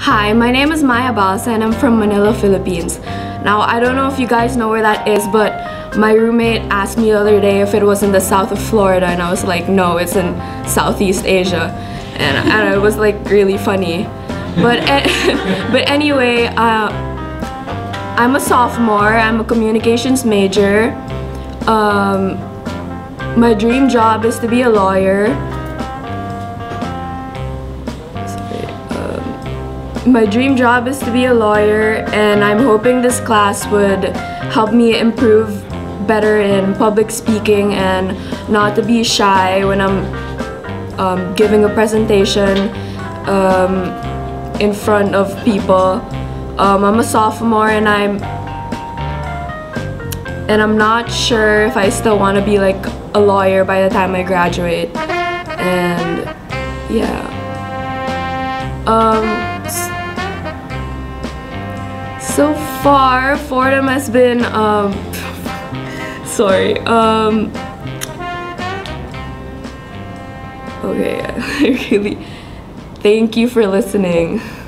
Hi, my name is Maya Balsa and I'm from Manila, Philippines. Now, I don't know if you guys know where that is, but my roommate asked me the other day if it was in the south of Florida, and I was like, no, it's in Southeast Asia. And it was like really funny. But anyway, I'm a sophomore, I'm a communications major. My dream job is to be a lawyer. My dream job is to be a lawyer, and I'm hoping this class would help me improve better in public speaking and not to be shy when I'm giving a presentation in front of people. I'm a sophomore, and I'm not sure if I still want to be like a lawyer by the time I graduate. And yeah. So far, Fordham has been, sorry, okay, really, thank you for listening.